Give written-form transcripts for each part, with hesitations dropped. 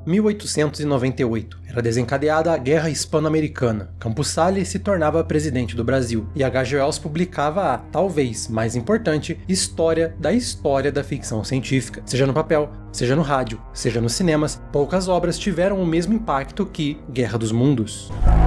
1898. Era desencadeada a Guerra Hispano-Americana. Campos Salles se tornava presidente do Brasil, e H.G. Wells publicava a, talvez mais importante, história da ficção científica. Seja no papel, seja no rádio, seja nos cinemas, poucas obras tiveram o mesmo impacto que Guerra dos Mundos.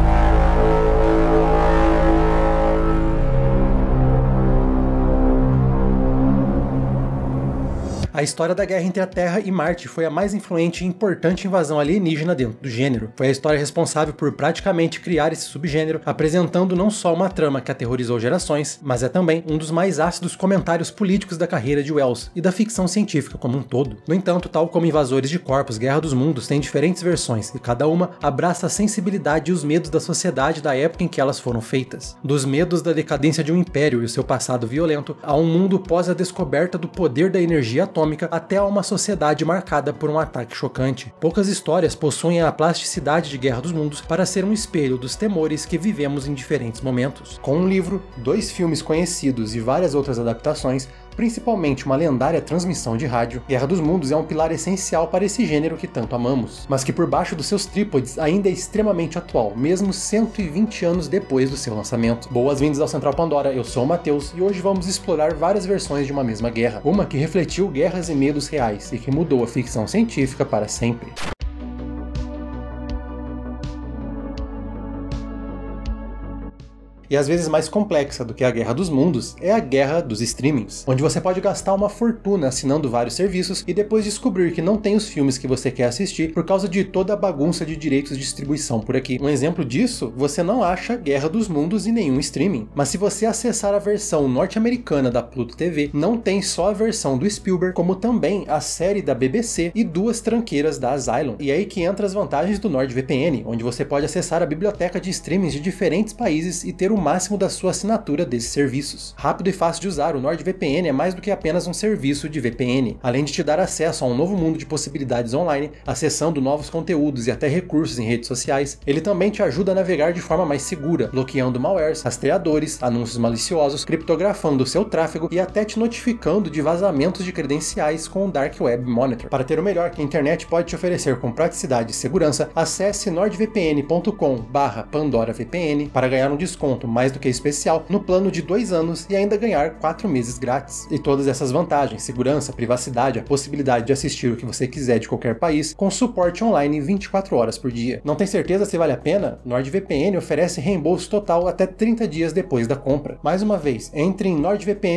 A história da guerra entre a Terra e Marte foi a mais influente e importante invasão alienígena dentro do gênero. Foi a história responsável por praticamente criar esse subgênero, apresentando não só uma trama que aterrorizou gerações, mas é também um dos mais ácidos comentários políticos da carreira de Wells e da ficção científica como um todo. No entanto, tal como Invasores de Corpos, Guerra dos Mundos tem diferentes versões, e cada uma abraça a sensibilidade e os medos da sociedade da época em que elas foram feitas. Dos medos da decadência de um império e o seu passado violento, a um mundo pós a descoberta do poder da energia atômica, até a uma sociedade marcada por um ataque chocante. Poucas histórias possuem a plasticidade de Guerra dos Mundos para ser um espelho dos temores que vivemos em diferentes momentos. Com um livro, 2 filmes conhecidos e várias outras adaptações, principalmente uma lendária transmissão de rádio, Guerra dos Mundos é um pilar essencial para esse gênero que tanto amamos, mas que por baixo dos seus trípodes ainda é extremamente atual, mesmo 120 anos depois do seu lançamento. Boas-vindas ao Central Pandora, eu sou o Matheus e hoje vamos explorar várias versões de uma mesma guerra, uma que refletiu guerras e medos reais e que mudou a ficção científica para sempre. E às vezes mais complexa do que a Guerra dos Mundos é a Guerra dos Streamings, onde você pode gastar uma fortuna assinando vários serviços e depois descobrir que não tem os filmes que você quer assistir por causa de toda a bagunça de direitos de distribuição por aqui. Um exemplo disso, você não acha Guerra dos Mundos em nenhum streaming, mas se você acessar a versão norte-americana da Pluto TV, não tem só a versão do Spielberg, como também a série da BBC e 2 tranqueiras da Asylum. E é aí que entra as vantagens do NordVPN, onde você pode acessar a biblioteca de streamings de diferentes países e ter o máximo da sua assinatura desses serviços. Rápido e fácil de usar, o NordVPN é mais do que apenas um serviço de VPN. Além de te dar acesso a um novo mundo de possibilidades online, acessando novos conteúdos e até recursos em redes sociais, ele também te ajuda a navegar de forma mais segura, bloqueando malwares, rastreadores, anúncios maliciosos, criptografando o seu tráfego e até te notificando de vazamentos de credenciais com o Dark Web Monitor. Para ter o melhor que a internet pode te oferecer com praticidade e segurança, acesse nordvpn.com/PandoraVPN para ganhar um desconto mais do que especial no plano de 2 anos e ainda ganhar 4 meses grátis. E todas essas vantagens, segurança, privacidade, a possibilidade de assistir o que você quiser de qualquer país, com suporte online 24 horas por dia. Não tem certeza se vale a pena? NordVPN oferece reembolso total até 30 dias depois da compra. Mais uma vez, entre em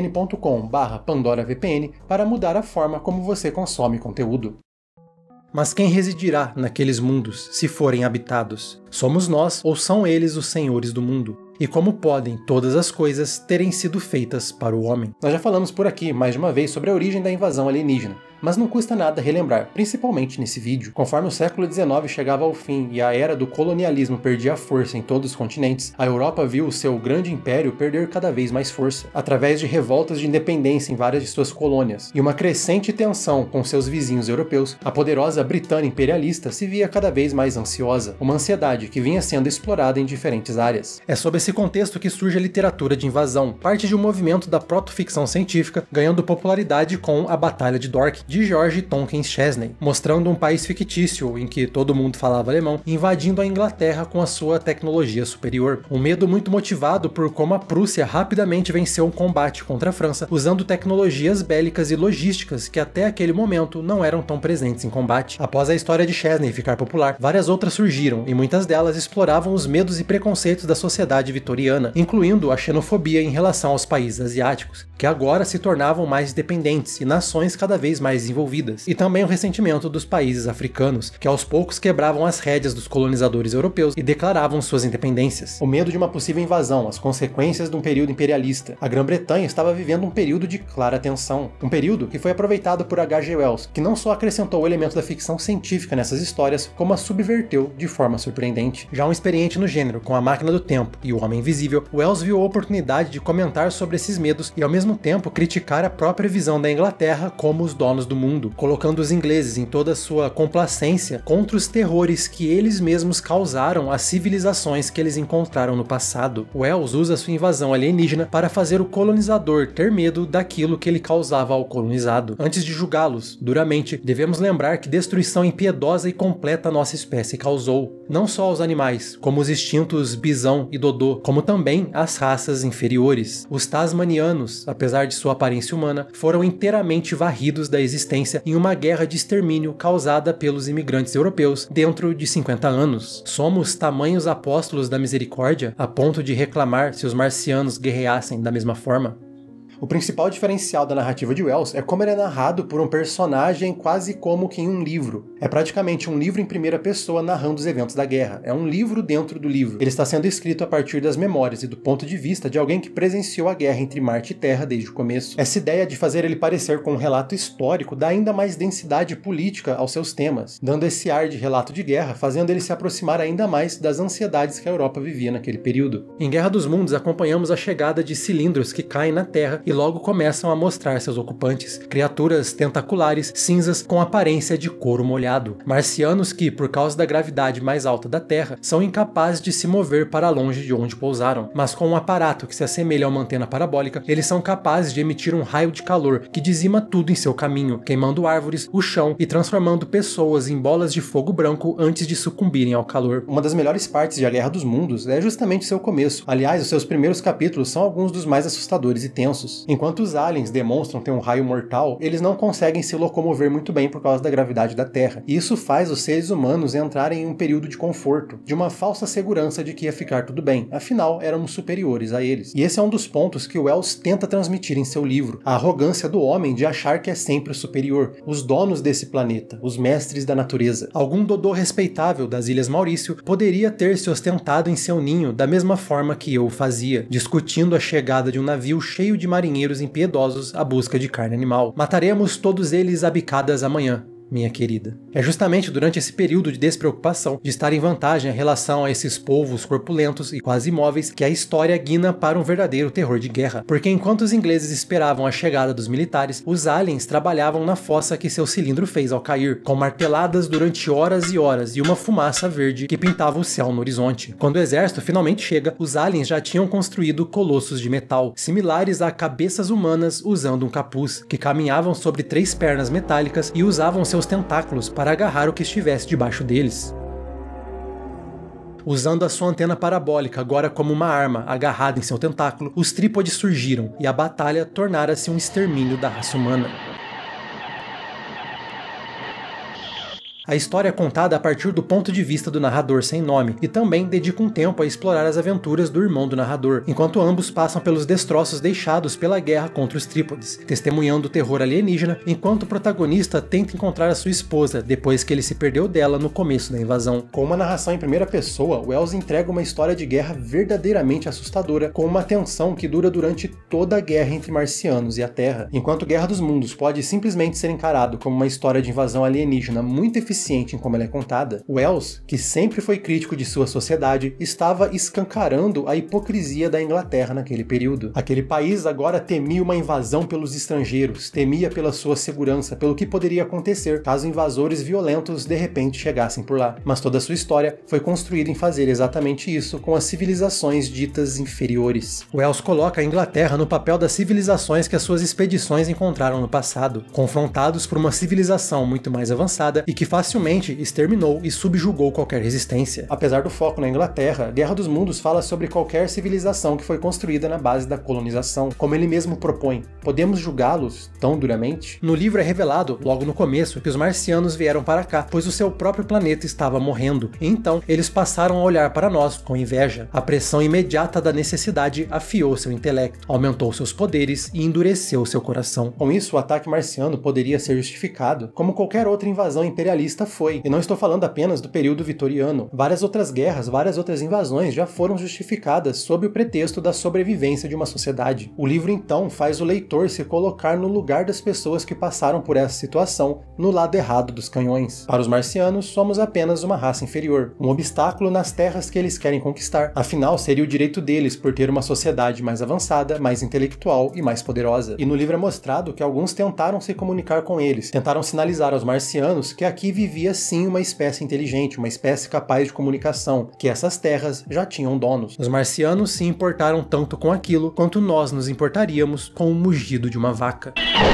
nordvpn.com/PandoraVPN para mudar a forma como você consome conteúdo. Mas quem residirá naqueles mundos, se forem habitados? Somos nós ou são eles os senhores do mundo? E como podem todas as coisas terem sido feitas para o homem? Nós já falamos por aqui mais de uma vez sobre a origem da invasão alienígena, mas não custa nada relembrar, principalmente nesse vídeo. Conforme o século XIX chegava ao fim e a era do colonialismo perdia força em todos os continentes, a Europa viu o seu grande império perder cada vez mais força, através de revoltas de independência em várias de suas colônias, e uma crescente tensão com seus vizinhos europeus. A poderosa Britânia imperialista se via cada vez mais ansiosa, uma ansiedade que vinha sendo explorada em diferentes áreas. É sob esse contexto que surge a literatura de invasão, parte de um movimento da proto-ficção científica, ganhando popularidade com A Batalha de Dork, de George Tonkin Chesney, mostrando um país fictício em que todo mundo falava alemão, invadindo a Inglaterra com a sua tecnologia superior. Um medo muito motivado por como a Prússia rapidamente venceu um combate contra a França, usando tecnologias bélicas e logísticas que até aquele momento não eram tão presentes em combate. Após a história de Chesney ficar popular, várias outras surgiram, e muitas delas exploravam os medos e preconceitos da sociedade vitoriana, incluindo a xenofobia em relação aos países asiáticos, que agora se tornavam mais dependentes e nações cada vez mais desenvolvidas, e também o ressentimento dos países africanos, que aos poucos quebravam as rédeas dos colonizadores europeus e declaravam suas independências. O medo de uma possível invasão, as consequências de um período imperialista. A Grã-Bretanha estava vivendo um período de clara tensão, um período que foi aproveitado por H.G. Wells, que não só acrescentou o elemento da ficção científica nessas histórias, como a subverteu de forma surpreendente. Já um experiente no gênero, com A Máquina do Tempo e O Homem Invisível, Wells viu a oportunidade de comentar sobre esses medos e ao mesmo tempo criticar a própria visão da Inglaterra como os donos do mundo, colocando os ingleses em toda a sua complacência contra os terrores que eles mesmos causaram às civilizações que eles encontraram no passado. Wells usa sua invasão alienígena para fazer o colonizador ter medo daquilo que ele causava ao colonizado. Antes de julgá-los duramente, devemos lembrar que destruição impiedosa e completa a nossa espécie causou, não só aos animais, como os extintos bisão e dodô, como também as raças inferiores. Os tasmanianos, apesar de sua aparência humana, foram inteiramente varridos da existência em uma guerra de extermínio causada pelos imigrantes europeus dentro de 50 anos. Somos tamanhos apóstolos da misericórdia a ponto de reclamar se os marcianos guerreassem da mesma forma? O principal diferencial da narrativa de Wells é como ele é narrado por um personagem quase como que em um livro. É praticamente um livro em primeira pessoa narrando os eventos da guerra. É um livro dentro do livro. Ele está sendo escrito a partir das memórias e do ponto de vista de alguém que presenciou a guerra entre Marte e Terra desde o começo. Essa ideia de fazer ele parecer com um relato histórico dá ainda mais densidade política aos seus temas, dando esse ar de relato de guerra, fazendo ele se aproximar ainda mais das ansiedades que a Europa vivia naquele período. Em Guerra dos Mundos, acompanhamos a chegada de cilindros que caem na Terra e logo começam a mostrar seus ocupantes, criaturas tentaculares cinzas com aparência de couro molhado, marcianos que, por causa da gravidade mais alta da Terra, são incapazes de se mover para longe de onde pousaram, mas com um aparato que se assemelha a uma antena parabólica, eles são capazes de emitir um raio de calor que dizima tudo em seu caminho, queimando árvores, o chão e transformando pessoas em bolas de fogo branco antes de sucumbirem ao calor. Uma das melhores partes de A Guerra dos Mundos é justamente seu começo. Aliás, os seus primeiros capítulos são alguns dos mais assustadores e tensos. Enquanto os aliens demonstram ter um raio mortal, eles não conseguem se locomover muito bem por causa da gravidade da Terra. E isso faz os seres humanos entrarem em um período de conforto, de uma falsa segurança de que ia ficar tudo bem. Afinal, éramos superiores a eles. E esse é um dos pontos que Wells tenta transmitir em seu livro. A arrogância do homem de achar que é sempre o superior. Os donos desse planeta, os mestres da natureza. Algum dodô respeitável das Ilhas Maurício poderia ter se ostentado em seu ninho da mesma forma que eu fazia, discutindo a chegada de um navio cheio de marinheiros impiedosos à busca de carne animal. Mataremos todos eles a bicadas amanhã, minha querida. É justamente durante esse período de despreocupação, de estar em vantagem em relação a esses povos corpulentos e quase imóveis, que a história guina para um verdadeiro terror de guerra. Porque enquanto os ingleses esperavam a chegada dos militares, os aliens trabalhavam na fossa que seu cilindro fez ao cair, com marteladas durante horas e horas e uma fumaça verde que pintava o céu no horizonte. Quando o exército finalmente chega, os aliens já tinham construído colossos de metal, similares a cabeças humanas usando um capuz, que caminhavam sobre 3 pernas metálicas e usavam seus tentáculos para agarrar o que estivesse debaixo deles. Usando a sua antena parabólica agora como uma arma agarrada em seu tentáculo, os trípodes surgiram e a batalha tornara-se um extermínio da raça humana. A história é contada a partir do ponto de vista do narrador sem nome, e também dedica um tempo a explorar as aventuras do irmão do narrador, enquanto ambos passam pelos destroços deixados pela guerra contra os trípodes, testemunhando o terror alienígena, enquanto o protagonista tenta encontrar a sua esposa depois que ele se perdeu dela no começo da invasão. Com uma narração em primeira pessoa, Wells entrega uma história de guerra verdadeiramente assustadora, com uma tensão que dura durante toda a guerra entre marcianos e a Terra. Enquanto Guerra dos Mundos pode simplesmente ser encarado como uma história de invasão alienígena muito eficiente em como ela é contada, Wells, que sempre foi crítico de sua sociedade, estava escancarando a hipocrisia da Inglaterra naquele período. Aquele país agora temia uma invasão pelos estrangeiros, temia pela sua segurança, pelo que poderia acontecer caso invasores violentos de repente chegassem por lá. Mas toda a sua história foi construída em fazer exatamente isso com as civilizações ditas inferiores. Wells coloca a Inglaterra no papel das civilizações que as suas expedições encontraram no passado, confrontados por uma civilização muito mais avançada e que facilmente exterminou e subjugou qualquer resistência. Apesar do foco na Inglaterra, Guerra dos Mundos fala sobre qualquer civilização que foi construída na base da colonização, como ele mesmo propõe. Podemos julgá-los tão duramente? No livro é revelado, logo no começo, que os marcianos vieram para cá, pois o seu próprio planeta estava morrendo, e então eles passaram a olhar para nós com inveja. A pressão imediata da necessidade afiou seu intelecto, aumentou seus poderes e endureceu seu coração. Com isso, o ataque marciano poderia ser justificado como qualquer outra invasão imperialista conquista foi. E não estou falando apenas do período vitoriano. Várias outras guerras, várias outras invasões já foram justificadas sob o pretexto da sobrevivência de uma sociedade. O livro então faz o leitor se colocar no lugar das pessoas que passaram por essa situação, no lado errado dos canhões. Para os marcianos, somos apenas uma raça inferior, um obstáculo nas terras que eles querem conquistar. Afinal, seria o direito deles por ter uma sociedade mais avançada, mais intelectual e mais poderosa. E no livro é mostrado que alguns tentaram se comunicar com eles, tentaram sinalizar aos marcianos que aqui vivia sim uma espécie inteligente, uma espécie capaz de comunicação, que essas terras já tinham donos. Os marcianos se importaram tanto com aquilo quanto nós nos importaríamos com o mugido de uma vaca.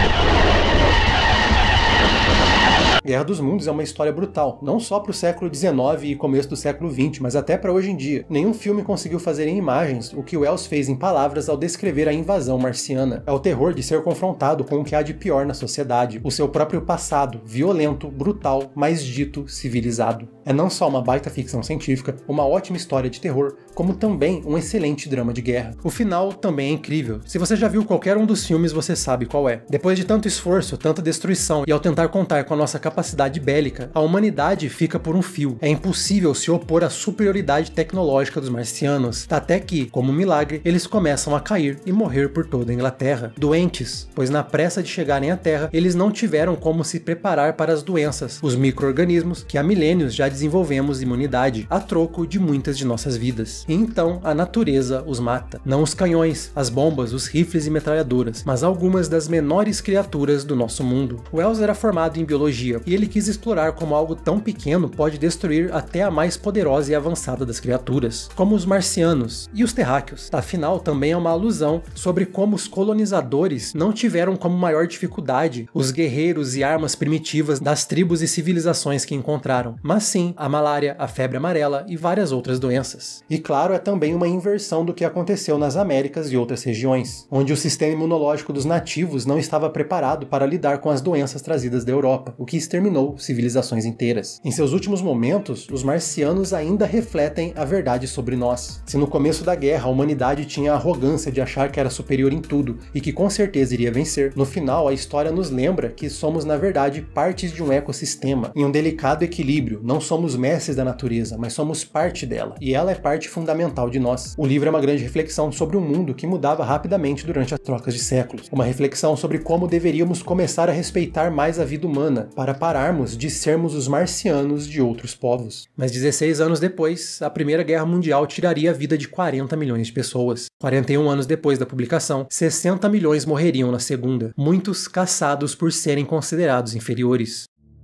Guerra dos Mundos é uma história brutal, não só para o século XIX e começo do século XX, mas até para hoje em dia. Nenhum filme conseguiu fazer em imagens o que Wells fez em palavras ao descrever a invasão marciana. É o terror de ser confrontado com o que há de pior na sociedade, o seu próprio passado, violento, brutal, mas dito civilizado. É não só uma baita ficção científica, uma ótima história de terror, como também um excelente drama de guerra. O final também é incrível. Se você já viu qualquer um dos filmes, você sabe qual é. Depois de tanto esforço, tanta destruição, e ao tentar contar com a nossa capacidade bélica, a humanidade fica por um fio. É impossível se opor à superioridade tecnológica dos marcianos, até que, como um milagre, eles começam a cair e morrer por toda a Inglaterra. Doentes, pois na pressa de chegarem à Terra, eles não tiveram como se preparar para as doenças, os micro-organismos que há milênios já desenvolvemos imunidade, a troco de muitas de nossas vidas. E então a natureza os mata. Não os canhões, as bombas, os rifles e metralhadoras, mas algumas das menores criaturas do nosso mundo. Wells era formado em biologia, e ele quis explorar como algo tão pequeno pode destruir até a mais poderosa e avançada das criaturas, como os marcianos e os terráqueos. Afinal, também é uma alusão sobre como os colonizadores não tiveram como maior dificuldade os guerreiros e armas primitivas das tribos e civilizações que encontraram, mas sim a malária, a febre amarela e várias outras doenças. E claro, é também uma inversão do que aconteceu nas Américas e outras regiões, onde o sistema imunológico dos nativos não estava preparado para lidar com as doenças trazidas da Europa, o que exterminou civilizações inteiras. Em seus últimos momentos, os marcianos ainda refletem a verdade sobre nós. Se no começo da guerra a humanidade tinha a arrogância de achar que era superior em tudo e que com certeza iria vencer, no final a história nos lembra que somos na verdade partes de um ecossistema, em um delicado equilíbrio. Não somos mestres da natureza, mas somos parte dela, e ela é parte fundamental de nós. O livro é uma grande reflexão sobre um mundo que mudava rapidamente durante as trocas de séculos, uma reflexão sobre como deveríamos começar a respeitar mais a vida humana, para pararmos de sermos os marcianos de outros povos. Mas 16 anos depois, a Primeira Guerra Mundial tiraria a vida de 40 milhões de pessoas. 41 anos depois da publicação, 60 milhões morreriam na Segunda, muitos caçados por serem considerados inferiores.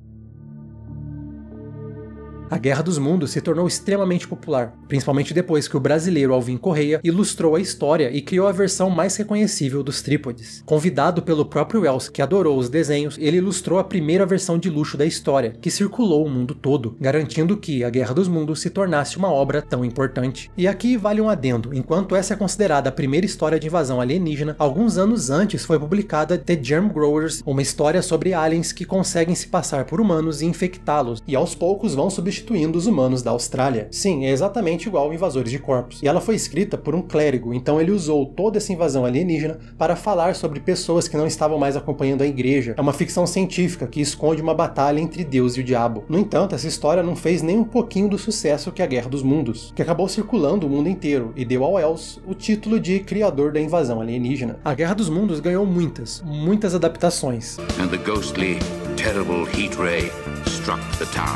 A Guerra dos Mundos se tornou extremamente popular, principalmente depois que o brasileiro Alvin Correia ilustrou a história e criou a versão mais reconhecível dos trípodes. Convidado pelo próprio Wells, que adorou os desenhos, ele ilustrou a primeira versão de luxo da história, que circulou o mundo todo, garantindo que a Guerra dos Mundos se tornasse uma obra tão importante. E aqui vale um adendo: enquanto essa é considerada a primeira história de invasão alienígena, alguns anos antes foi publicada The Germ Growers, uma história sobre aliens que conseguem se passar por humanos e infectá-los, e aos poucos vão substituindo os humanos da Austrália. Sim, é exatamente igual a Invasores de Corpos. E ela foi escrita por um clérigo, então ele usou toda essa invasão alienígena para falar sobre pessoas que não estavam mais acompanhando a igreja. É uma ficção científica que esconde uma batalha entre Deus e o diabo. No entanto, essa história não fez nem um pouquinho do sucesso que a Guerra dos Mundos, que acabou circulando o mundo inteiro e deu ao Wells o título de criador da invasão alienígena. A Guerra dos Mundos ganhou muitas adaptações. And the ghostly, terrible heat ray struck the town.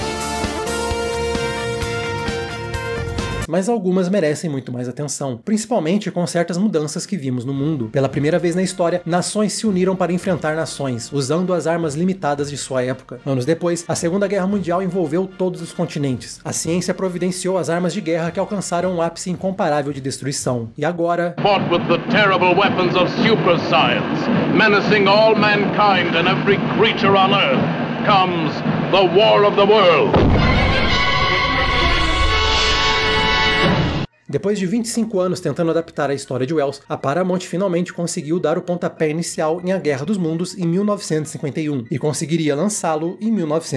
Mas algumas merecem muito mais atenção, principalmente com certas mudanças que vimos no mundo. Pela primeira vez na história, nações se uniram para enfrentar nações, usando as armas limitadas de sua época. Anos depois, a Segunda Guerra Mundial envolveu todos os continentes. A ciência providenciou as armas de guerra que alcançaram um ápice incomparável de destruição. E agora, fought with the terrible weapons of super science, menacing all mankind and every creature on earth, comes the War of the World. Depois de 25 anos tentando adaptar a história de Wells, a Paramount finalmente conseguiu dar o pontapé inicial em A Guerra dos Mundos em 1951 e conseguiria lançá-lo em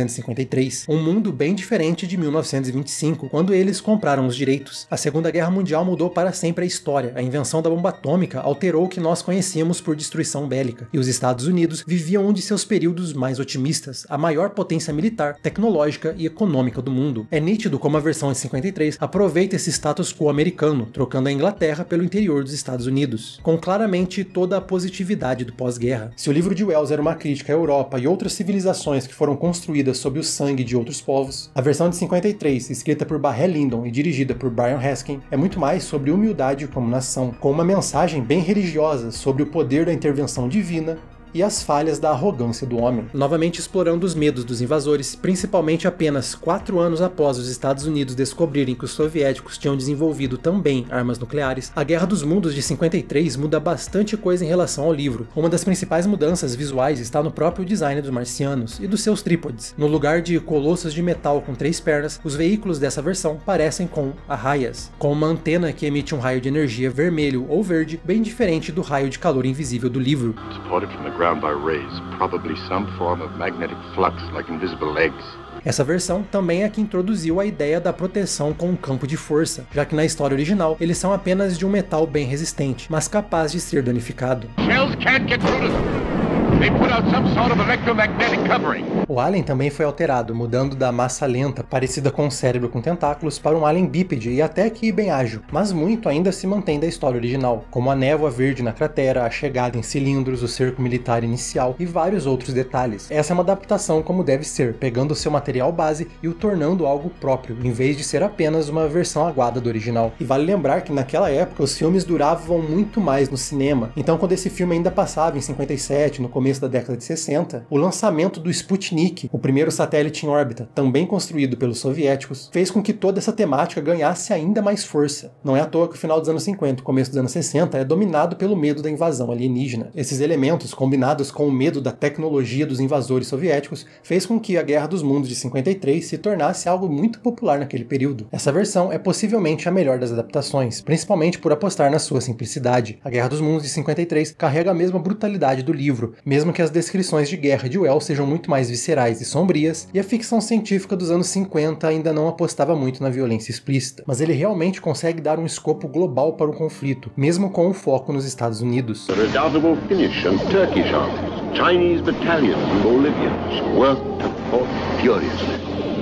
1953, um mundo bem diferente de 1925, quando eles compraram os direitos. A Segunda Guerra Mundial mudou para sempre a história, a invenção da bomba atômica alterou o que nós conhecíamos por destruição bélica, e os Estados Unidos viviam um de seus períodos mais otimistas, a maior potência militar, tecnológica e econômica do mundo. É nítido como a versão de 53 aproveita esse status quo americano, trocando a Inglaterra pelo interior dos Estados Unidos, com claramente toda a positividade do pós-guerra. Se o livro de Wells era uma crítica à Europa e outras civilizações que foram construídas sob o sangue de outros povos, a versão de 53, escrita por Barré Lyndon e dirigida por Brian Haskin, é muito mais sobre humildade como nação, com uma mensagem bem religiosa sobre o poder da intervenção divina e as falhas da arrogância do homem, novamente explorando os medos dos invasores, principalmente apenas 4 anos após os Estados Unidos descobrirem que os soviéticos tinham desenvolvido também armas nucleares. A Guerra dos Mundos de 53 muda bastante coisa em relação ao livro. Uma das principais mudanças visuais está no próprio design dos marcianos e dos seus trípodes. No lugar de colossos de metal com 3 pernas, os veículos dessa versão parecem com arraias, com uma antena que emite um raio de energia vermelho ou verde, bem diferente do raio de calor invisível do livro. Ground by rays, probably some form of magnetic flux like invisible legs. Essa versão também é a que introduziu a ideia da proteção com um campo de força, já que na história original eles são apenas de um metal bem resistente, mas capaz de ser danificado. Shells can't get through to them. They put out some sort of electromagnetic covering. O alien também foi alterado, mudando da massa lenta, parecida com um cérebro com tentáculos, para um alien bípede e até que bem ágil, mas muito ainda se mantém da história original, como a névoa verde na cratera, a chegada em cilindros, o cerco militar inicial e vários outros detalhes. Essa é uma adaptação como deve ser, pegando o seu material base e o tornando algo próprio, em vez de ser apenas uma versão aguada do original. E vale lembrar que naquela época os filmes duravam muito mais no cinema, então quando esse filme ainda passava em 57, no começo da década de 60, o lançamento do Sputnik, o primeiro satélite em órbita, também construído pelos soviéticos, fez com que toda essa temática ganhasse ainda mais força. Não é à toa que o final dos anos 50 e começo dos anos 60 é dominado pelo medo da invasão alienígena. Esses elementos, combinados com o medo da tecnologia dos invasores soviéticos, fez com que a Guerra dos Mundos de 53 se tornasse algo muito popular naquele período. Essa versão é possivelmente a melhor das adaptações, principalmente por apostar na sua simplicidade. A Guerra dos Mundos de 53 carrega a mesma brutalidade do livro, mesmo que as descrições de guerra de Wells sejam muito mais viscerais e sombrias, e a ficção científica dos anos 50 ainda não apostava muito na violência explícita, mas ele realmente consegue dar um escopo global para o conflito, mesmo com o foco nos Estados Unidos. The redoubtable Finnish and Turkish armies, Chinese battalions and Bolivians worked and fought furiously.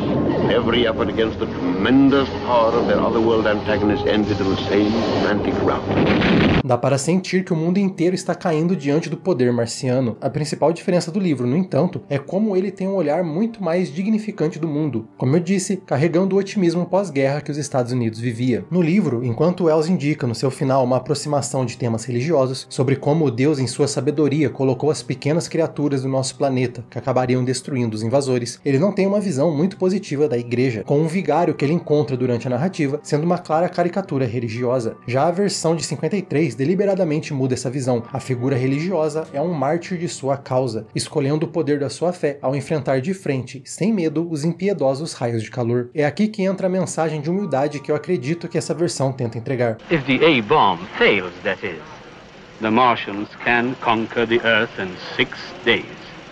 Every effort against the tremendous power of their otherworld antagonists ended in the same frantic rout. Dá para sentir que o mundo inteiro está caindo diante do poder marciano. A principal diferença do livro, no entanto, é como ele tem um olhar muito mais dignificante do mundo, como eu disse, carregando o otimismo pós-guerra que os Estados Unidos vivia. No livro, enquanto Wells indica no seu final uma aproximação de temas religiosos, sobre como Deus em sua sabedoria colocou as pequenas criaturas do nosso planeta que acabariam destruindo os invasores, ele não tem uma visão muito positiva da igreja, com um vigário que ele encontra durante a narrativa sendo uma clara caricatura religiosa. Já a versão de 53 deliberadamente muda essa visão. A figura religiosa é um mártir de sua causa, escolhendo o poder da sua fé ao enfrentar de frente, sem medo, os impiedosos raios de calor. É aqui que entra a mensagem de humildade que eu acredito que essa versão tenta entregar. If the A-bomb fails, that is, the Martians can conquer the Earth in 6 days.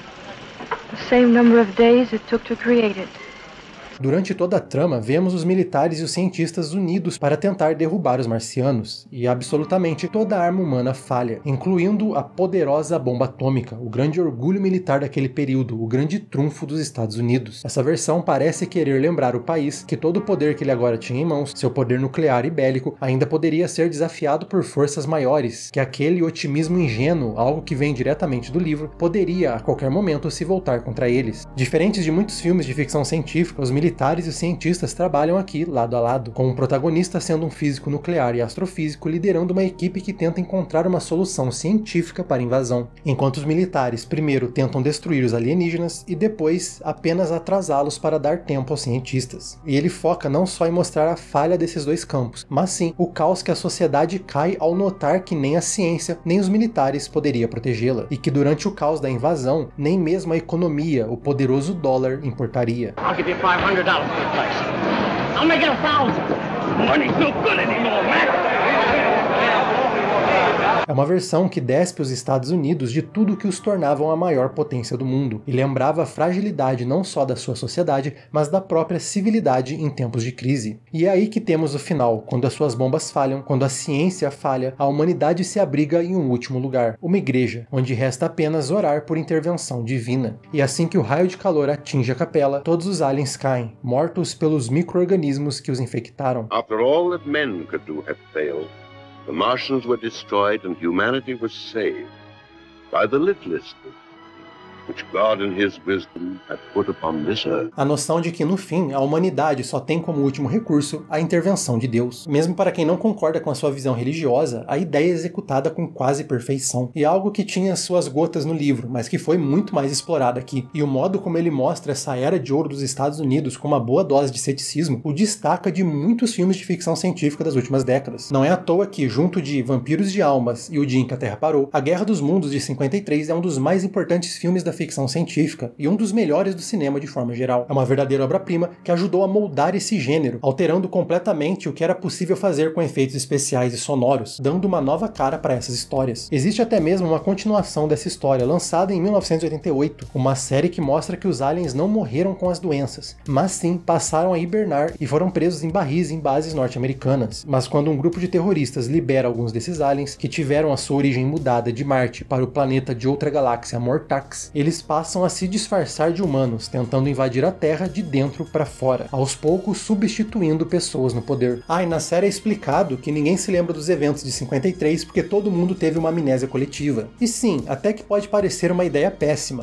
The same number of days it took to create it. Durante toda a trama, vemos os militares e os cientistas unidos para tentar derrubar os marcianos, e absolutamente toda a arma humana falha, incluindo a poderosa bomba atômica, o grande orgulho militar daquele período, o grande trunfo dos Estados Unidos. Essa versão parece querer lembrar o país que todo o poder que ele agora tinha em mãos, seu poder nuclear e bélico, ainda poderia ser desafiado por forças maiores, que aquele otimismo ingênuo, algo que vem diretamente do livro, poderia a qualquer momento se voltar contra eles. Diferentes de muitos filmes de ficção científica, os militares e os cientistas trabalham aqui lado a lado, com o protagonista sendo um físico nuclear e astrofísico liderando uma equipe que tenta encontrar uma solução científica para a invasão, enquanto os militares primeiro tentam destruir os alienígenas e depois apenas atrasá-los para dar tempo aos cientistas. E ele foca não só em mostrar a falha desses dois campos, mas sim o caos que a sociedade cai ao notar que nem a ciência nem os militares poderia protegê-la, e que durante o caos da invasão nem mesmo a economia, o poderoso dólar, importaria. I'll give you $500 for the place. I'll make it 1,000. Money's no good anymore, Mac! É uma versão que despe os Estados Unidos de tudo que os tornavam a maior potência do mundo, e lembrava a fragilidade não só da sua sociedade, mas da própria civilidade em tempos de crise. E é aí que temos o final, quando as suas bombas falham, quando a ciência falha, a humanidade se abriga em um último lugar, uma igreja, onde resta apenas orar por intervenção divina. E assim que o raio de calor atinge a capela, todos os aliens caem, mortos pelos micro-organismos que os infectaram. After all that men could do had failed, the Martians were destroyed and humanity was saved by the littlest thing which God in His wisdom had put upon this earth. A noção de que, no fim, a humanidade só tem como último recurso a intervenção de Deus. Mesmo para quem não concorda com a sua visão religiosa, a ideia é executada com quase perfeição. E algo que tinha suas gotas no livro, mas que foi muito mais explorado aqui. E o modo como ele mostra essa era de ouro dos Estados Unidos com uma boa dose de ceticismo o destaca de muitos filmes de ficção científica das últimas décadas. Não é à toa que, junto de Vampiros de Almas e O Dia em que a Terra Parou, A Guerra dos Mundos de 53 é um dos mais importantes filmes da ficção científica e um dos melhores do cinema de forma geral. É uma verdadeira obra-prima que ajudou a moldar esse gênero, alterando completamente o que era possível fazer com efeitos especiais e sonoros, dando uma nova cara para essas histórias. Existe até mesmo uma continuação dessa história, lançada em 1988, uma série que mostra que os aliens não morreram com as doenças, mas sim passaram a hibernar e foram presos em barris em bases norte-americanas. Mas quando um grupo de terroristas libera alguns desses aliens, que tiveram a sua origem mudada de Marte para o planeta de outra galáxia, Mortax, eles passam a se disfarçar de humanos, tentando invadir a Terra de dentro para fora, aos poucos substituindo pessoas no poder. E na série é explicado que ninguém se lembra dos eventos de 53 porque todo mundo teve uma amnésia coletiva. E sim, até que pode parecer uma ideia péssima.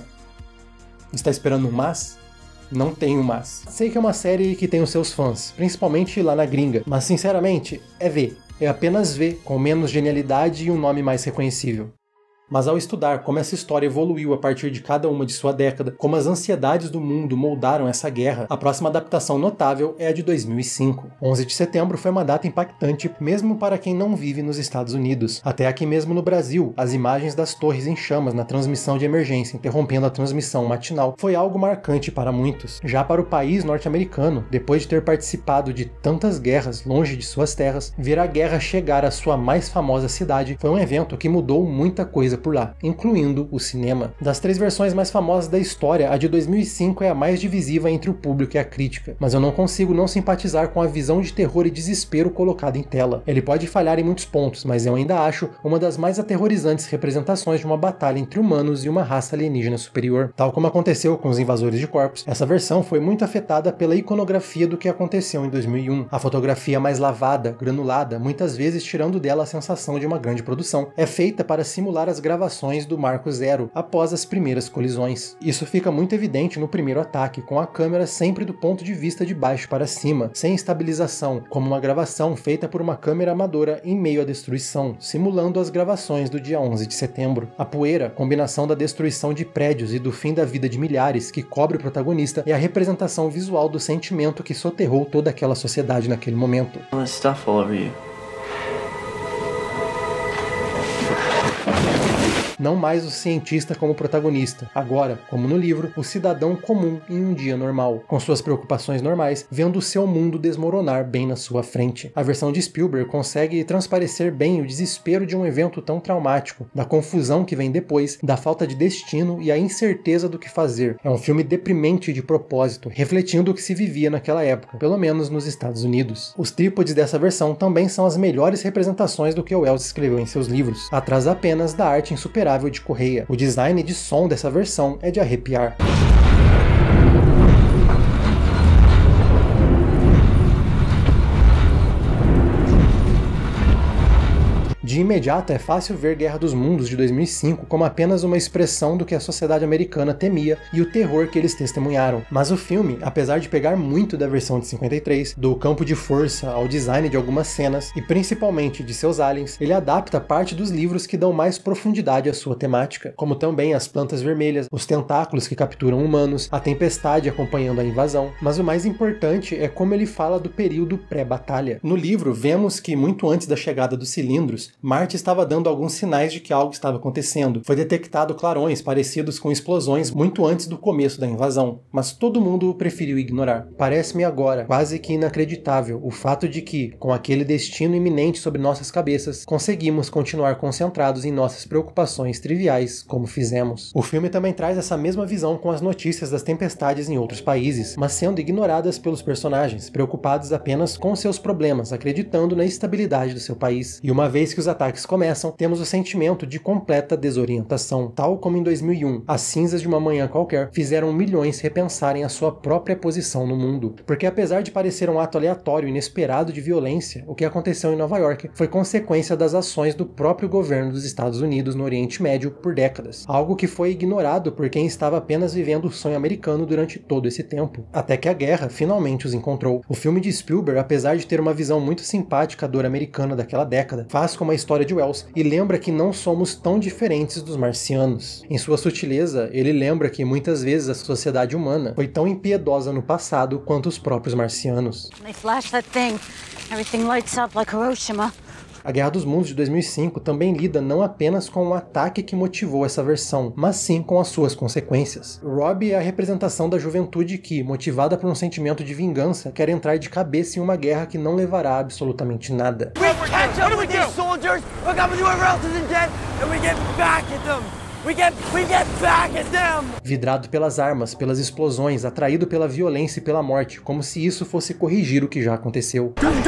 Está esperando um mas? Não tem um mas. Sei que é uma série que tem os seus fãs, principalmente lá na gringa, mas sinceramente, é ver. É apenas ver, com menos genialidade e um nome mais reconhecível. Mas ao estudar como essa história evoluiu a partir de cada uma de sua década, como as ansiedades do mundo moldaram essa guerra, a próxima adaptação notável é a de 2005. 11 de setembro foi uma data impactante mesmo para quem não vive nos Estados Unidos. Até aqui mesmo no Brasil, as imagens das torres em chamas na transmissão de emergência interrompendo a transmissão matinal foi algo marcante para muitos. Já para o país norte-americano, depois de ter participado de tantas guerras longe de suas terras, ver a guerra chegar à sua mais famosa cidade foi um evento que mudou muita coisa por lá, incluindo o cinema. Das três versões mais famosas da história, a de 2005 é a mais divisiva entre o público e a crítica, mas eu não consigo não simpatizar com a visão de terror e desespero colocada em tela. Ele pode falhar em muitos pontos, mas eu ainda acho uma das mais aterrorizantes representações de uma batalha entre humanos e uma raça alienígena superior. Tal como aconteceu com os invasores de corpos, essa versão foi muito afetada pela iconografia do que aconteceu em 2001. A fotografia mais lavada, granulada, muitas vezes tirando dela a sensação de uma grande produção, é feita para simular as gravações do Marco Zero após as primeiras colisões. Isso fica muito evidente no primeiro ataque, com a câmera sempre do ponto de vista de baixo para cima, sem estabilização, como uma gravação feita por uma câmera amadora em meio à destruição, simulando as gravações do dia 11 de setembro. A poeira, combinação da destruição de prédios e do fim da vida de milhares que cobre o protagonista, é a representação visual do sentimento que soterrou toda aquela sociedade naquele momento. Não mais o cientista como protagonista, agora, como no livro, o cidadão comum em um dia normal, com suas preocupações normais, vendo o seu mundo desmoronar bem na sua frente. A versão de Spielberg consegue transparecer bem o desespero de um evento tão traumático, da confusão que vem depois, da falta de destino e a incerteza do que fazer. É um filme deprimente de propósito, refletindo o que se vivia naquela época, pelo menos nos Estados Unidos. Os trípodes dessa versão também são as melhores representações do que Wells escreveu em seus livros, atrás apenas da arte insuperável de Correia. O design de som dessa versão é de arrepiar. De imediato é fácil ver Guerra dos Mundos de 2005 como apenas uma expressão do que a sociedade americana temia e o terror que eles testemunharam. Mas o filme, apesar de pegar muito da versão de 53, do campo de força ao design de algumas cenas e principalmente de seus aliens, ele adapta parte dos livros que dão mais profundidade à sua temática, como também as plantas vermelhas, os tentáculos que capturam humanos, a tempestade acompanhando a invasão. Mas o mais importante é como ele fala do período pré-batalha. No livro, vemos que muito antes da chegada dos cilindros, Marte estava dando alguns sinais de que algo estava acontecendo. Foi detectado clarões parecidos com explosões muito antes do começo da invasão, mas todo mundo preferiu ignorar. Parece-me agora quase que inacreditável o fato de que, com aquele destino iminente sobre nossas cabeças, conseguimos continuar concentrados em nossas preocupações triviais, como fizemos. O filme também traz essa mesma visão com as notícias das tempestades em outros países, mas sendo ignoradas pelos personagens, preocupados apenas com seus problemas, acreditando na estabilidade do seu país. E uma vez que os ataques começam, temos o sentimento de completa desorientação. Tal como em 2001, as cinzas de uma manhã qualquer fizeram milhões repensarem a sua própria posição no mundo. Porque apesar de parecer um ato aleatório e inesperado de violência, o que aconteceu em Nova York foi consequência das ações do próprio governo dos Estados Unidos no Oriente Médio por décadas. Algo que foi ignorado por quem estava apenas vivendo o sonho americano durante todo esse tempo. Até que a guerra finalmente os encontrou. O filme de Spielberg, apesar de ter uma visão muito simpática da dor americana daquela década, faz como a história de Wells e lembra que não somos tão diferentes dos marcianos. Em sua sutileza, ele lembra que muitas vezes a sociedade humana foi tão impiedosa no passado quanto os próprios marcianos. A Guerra dos Mundos de 2005 também lida não apenas com o ataque que motivou essa versão, mas sim com as suas consequências. Robbie é a representação da juventude que, motivada por um sentimento de vingança, quer entrar de cabeça em uma guerra que não levará a absolutamente nada. Vidrado pelas armas, pelas explosões, atraído pela violência e pela morte, como se isso fosse corrigir o que já aconteceu.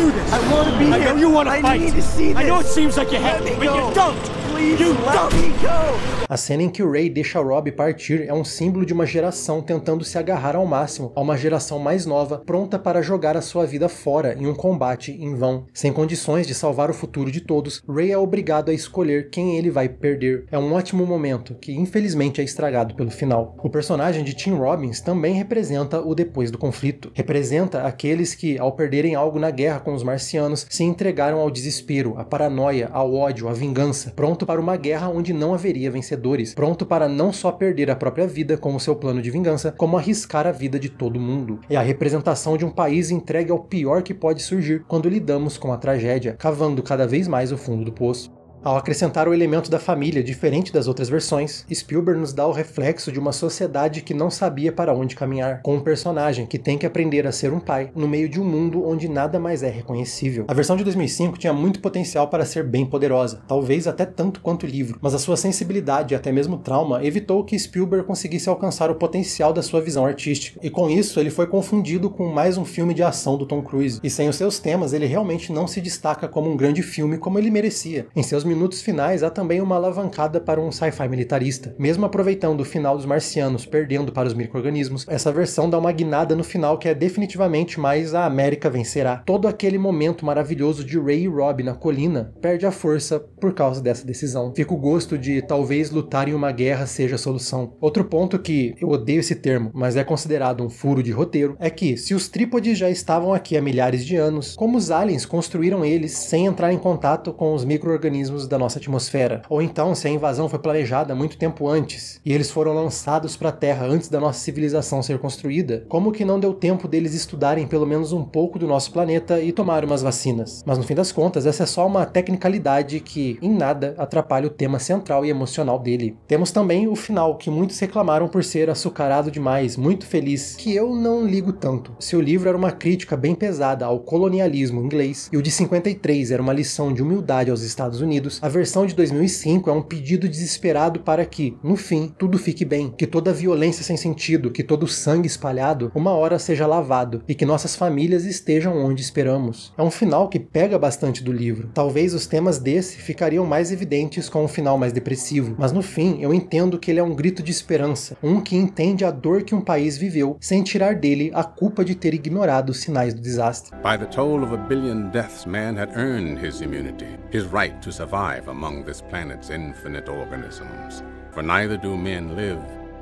A cena em que o Ray deixa Robbie partir é um símbolo de uma geração tentando se agarrar ao máximo a uma geração mais nova, pronta para jogar a sua vida fora em um combate em vão. Sem condições de salvar o futuro de todos, Ray é obrigado a escolher quem ele vai perder. É um ótimo momento, que infelizmente é estragado pelo final. O personagem de Tim Robbins também representa o depois do conflito. Representa aqueles que, ao perderem algo na guerra com os marcianos, se entregaram ao desespero, à paranoia, ao ódio, à vingança, pronto para uma guerra onde não haveria vencedores, pronto para não só perder a própria vida com o seu plano de vingança, como arriscar a vida de todo mundo. É a representação de um país entregue ao pior que pode surgir quando lidamos com a tragédia, cavando cada vez mais o fundo do poço. Ao acrescentar o elemento da família diferente das outras versões, Spielberg nos dá o reflexo de uma sociedade que não sabia para onde caminhar, com um personagem que tem que aprender a ser um pai no meio de um mundo onde nada mais é reconhecível. A versão de 2005 tinha muito potencial para ser bem poderosa, talvez até tanto quanto o livro, mas a sua sensibilidade e até mesmo trauma evitou que Spielberg conseguisse alcançar o potencial da sua visão artística, e com isso ele foi confundido com mais um filme de ação do Tom Cruise, e sem os seus temas ele realmente não se destaca como um grande filme como ele merecia. Em seus minutos finais há também uma alavancada para um sci-fi militarista. Mesmo aproveitando o final dos marcianos perdendo para os micro-organismos, essa versão dá uma guinada no final que é definitivamente mais a América vencerá. Todo aquele momento maravilhoso de Ray e Robbie na colina perde a força por causa dessa decisão. Fica o gosto de talvez lutar em uma guerra seja a solução. Outro ponto que eu odeio esse termo, mas é considerado um furo de roteiro, é que se os trípodes já estavam aqui há milhares de anos, como os aliens construíram eles sem entrar em contato com os micro-organismos da nossa atmosfera? Ou então, se a invasão foi planejada muito tempo antes e eles foram lançados para a Terra antes da nossa civilização ser construída, como que não deu tempo deles estudarem pelo menos um pouco do nosso planeta e tomar umas vacinas? Mas no fim das contas, essa é só uma tecnicalidade que em nada atrapalha o tema central e emocional dele. Temos também o final, que muitos reclamaram por ser açucarado demais, muito feliz, que eu não ligo tanto. Se o livro era uma crítica bem pesada ao colonialismo inglês e o de 53 era uma lição de humildade aos Estados Unidos, a versão de 2005 é um pedido desesperado para que, no fim, tudo fique bem, que toda violência sem sentido, que todo sangue espalhado, uma hora seja lavado e que nossas famílias estejam onde esperamos. É um final que pega bastante do livro. Talvez os temas desse ficariam mais evidentes com um final mais depressivo, mas no fim eu entendo que ele é um grito de esperança, um que entende a dor que um país viveu sem tirar dele a culpa de ter ignorado os sinais do desastre. By the toll of 1 billion deaths, man had earned his immunity, his right to survive among this planet's infinite organisms. For neither do men live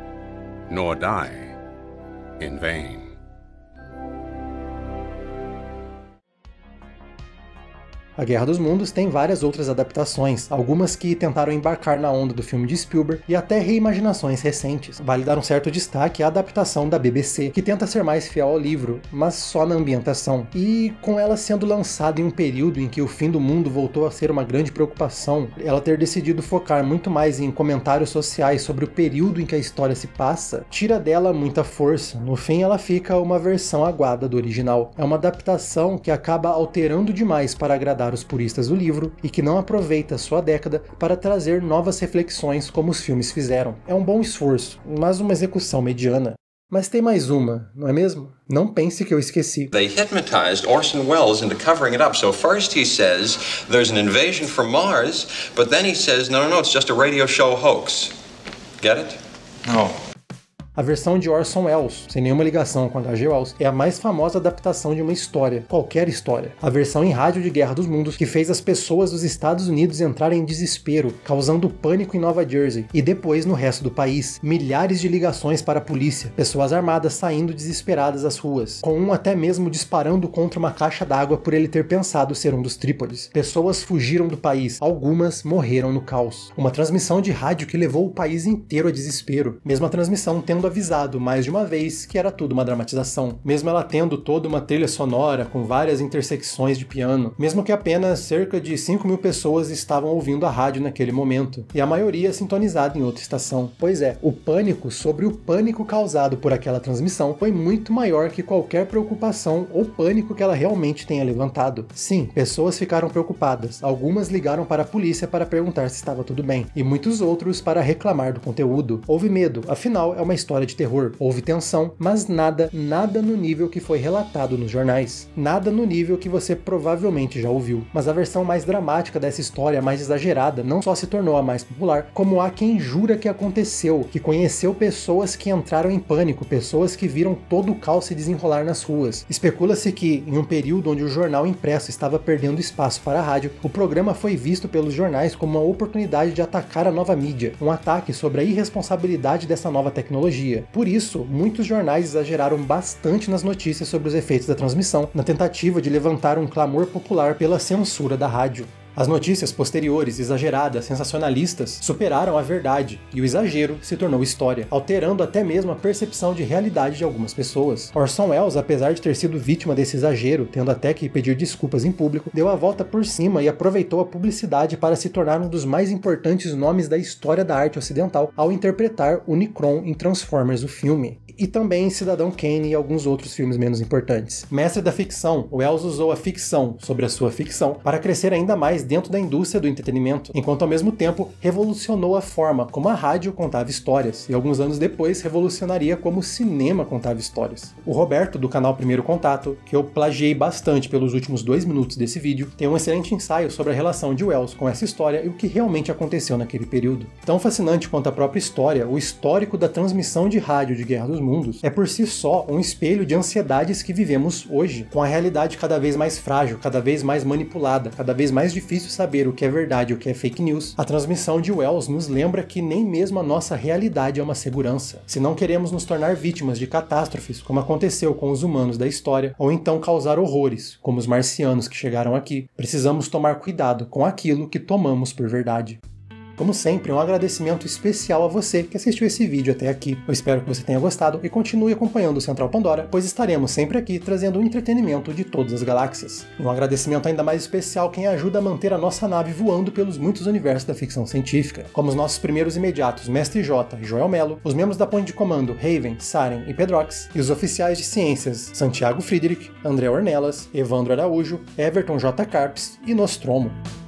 nor die in vain. A Guerra dos Mundos tem várias outras adaptações, algumas que tentaram embarcar na onda do filme de Spielberg e até reimaginações recentes. Vale dar um certo destaque à adaptação da BBC, que tenta ser mais fiel ao livro, mas só na ambientação. E com ela sendo lançada em um período em que o fim do mundo voltou a ser uma grande preocupação, ela ter decidido focar muito mais em comentários sociais sobre o período em que a história se passa, tira dela muita força. No fim, ela fica uma versão aguada do original. É uma adaptação que acaba alterando demais para agradar os puristas do livro e que não aproveita sua década para trazer novas reflexões como os filmes fizeram. É um bom esforço, mas uma execução mediana. Mas tem mais uma, não é mesmo? Não pense que eu esqueci. They hypnotized Orson Welles into covering it up. So first he says there's an invasion from Mars, but then he says no, it's just a radio show hoax. Get it? No. A versão de Orson Welles, sem nenhuma ligação com H.G. Wells, é a mais famosa adaptação de uma história, qualquer história. A versão em rádio de Guerra dos Mundos, que fez as pessoas dos Estados Unidos entrarem em desespero, causando pânico em Nova Jersey, e depois no resto do país. Milhares de ligações para a polícia, pessoas armadas saindo desesperadas às ruas, com um até mesmo disparando contra uma caixa d'água por ele ter pensado ser um dos trípodes. Pessoas fugiram do país, algumas morreram no caos. Uma transmissão de rádio que levou o país inteiro a desespero, mesmo a transmissão tendo avisado mais de uma vez que era tudo uma dramatização, mesmo ela tendo toda uma trilha sonora com várias intersecções de piano, mesmo que apenas cerca de 5.000 pessoas estavam ouvindo a rádio naquele momento, e a maioria sintonizada em outra estação. Pois é, o pânico sobre o pânico causado por aquela transmissão foi muito maior que qualquer preocupação ou pânico que ela realmente tenha levantado. Sim, pessoas ficaram preocupadas, algumas ligaram para a polícia para perguntar se estava tudo bem, e muitos outros para reclamar do conteúdo. Houve medo, afinal é uma história de terror. Houve tensão, mas nada no nível que foi relatado nos jornais. Nada no nível que você provavelmente já ouviu. Mas a versão mais dramática dessa história, mais exagerada, não só se tornou a mais popular, como há quem jura que aconteceu, que conheceu pessoas que entraram em pânico, pessoas que viram todo o caos se desenrolar nas ruas. Especula-se que, em um período onde o jornal impresso estava perdendo espaço para a rádio, o programa foi visto pelos jornais como uma oportunidade de atacar a nova mídia, um ataque sobre a irresponsabilidade dessa nova tecnologia. Por isso, muitos jornais exageraram bastante nas notícias sobre os efeitos da transmissão, na tentativa de levantar um clamor popular pela censura da rádio. As notícias posteriores, exageradas, sensacionalistas, superaram a verdade, e o exagero se tornou história, alterando até mesmo a percepção de realidade de algumas pessoas. Orson Welles, apesar de ter sido vítima desse exagero, tendo até que pedir desculpas em público, deu a volta por cima e aproveitou a publicidade para se tornar um dos mais importantes nomes da história da arte ocidental ao interpretar o Unicron em Transformers, o filme. E também em Cidadão Kane e alguns outros filmes menos importantes. Mestre da ficção, Welles usou a ficção sobre a sua ficção para crescer ainda mais dentro da indústria do entretenimento, enquanto ao mesmo tempo revolucionou a forma como a rádio contava histórias, e alguns anos depois revolucionaria como o cinema contava histórias. O Roberto, do canal Primeiro Contato, que eu plagiei bastante pelos últimos 2 minutos desse vídeo, tem um excelente ensaio sobre a relação de Welles com essa história e o que realmente aconteceu naquele período. Tão fascinante quanto a própria história, o histórico da transmissão de rádio de Guerra dos Mundos é por si só um espelho de ansiedades que vivemos hoje, com a realidade cada vez mais frágil, cada vez mais manipulada, cada vez mais difícil saber o que é verdade e o que é fake news. A transmissão de Welles nos lembra que nem mesmo a nossa realidade é uma segurança. Se não queremos nos tornar vítimas de catástrofes, como aconteceu com os humanos da história, ou então causar horrores, como os marcianos que chegaram aqui, precisamos tomar cuidado com aquilo que tomamos por verdade. Como sempre, um agradecimento especial a você que assistiu esse vídeo até aqui. Eu espero que você tenha gostado e continue acompanhando o Central Pandora, pois estaremos sempre aqui trazendo o entretenimento de todas as galáxias. E um agradecimento ainda mais especial a quem ajuda a manter a nossa nave voando pelos muitos universos da ficção científica, como os nossos primeiros imediatos Mestre J e Joel Melo, os membros da Ponte de Comando Raven, Saren e Pedrox, e os oficiais de ciências Santiago Friedrich, André Ornelas, Evandro Araújo, Everton J. Carpes e Nostromo.